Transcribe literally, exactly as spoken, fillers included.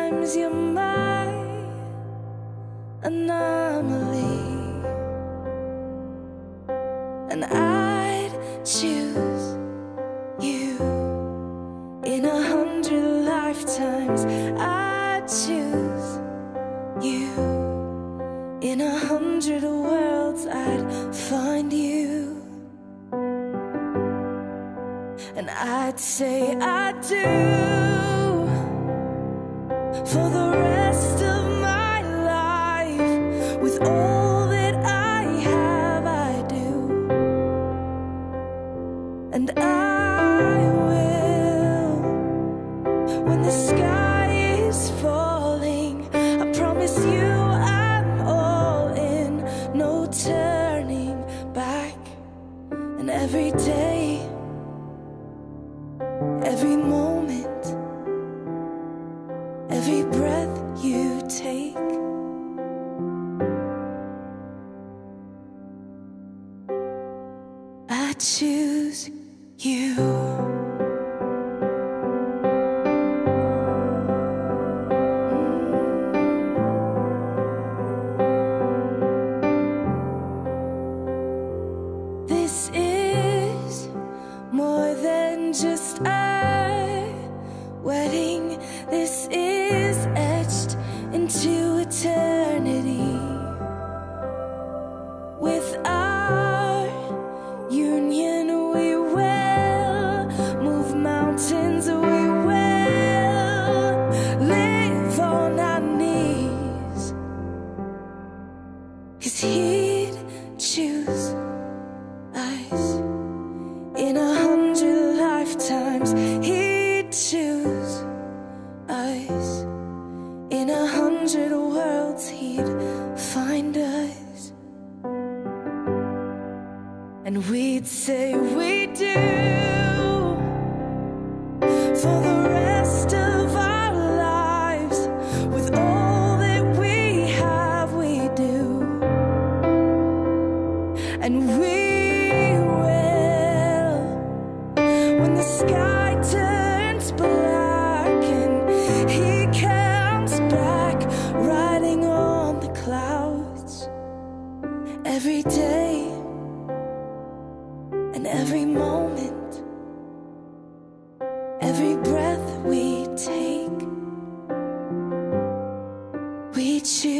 Sometimes you're my anomaly, and I'd choose you in a hundred lifetimes. I'd choose you in a hundred worlds. I'd find you, and I'd say I do for the rest of my life. With all that I have, I do, and I will. When the sky is falling, I promise you I'm all in, no turning back. And every day, every moment, every breath you take, I choose you. This is more than just a wedding. This is etched into eternity. With our union, we will move mountains. We will live on our knees, 'cause he'd choose us in a hundred lifetimes. He'd choose us in a hundred worlds. He'd find us, and we'd say we do for the rest of our lives. With all that we have, we do, and we will. When the sky turns black and he comes back riding on the clouds, every day and every moment, every breath we take, we choose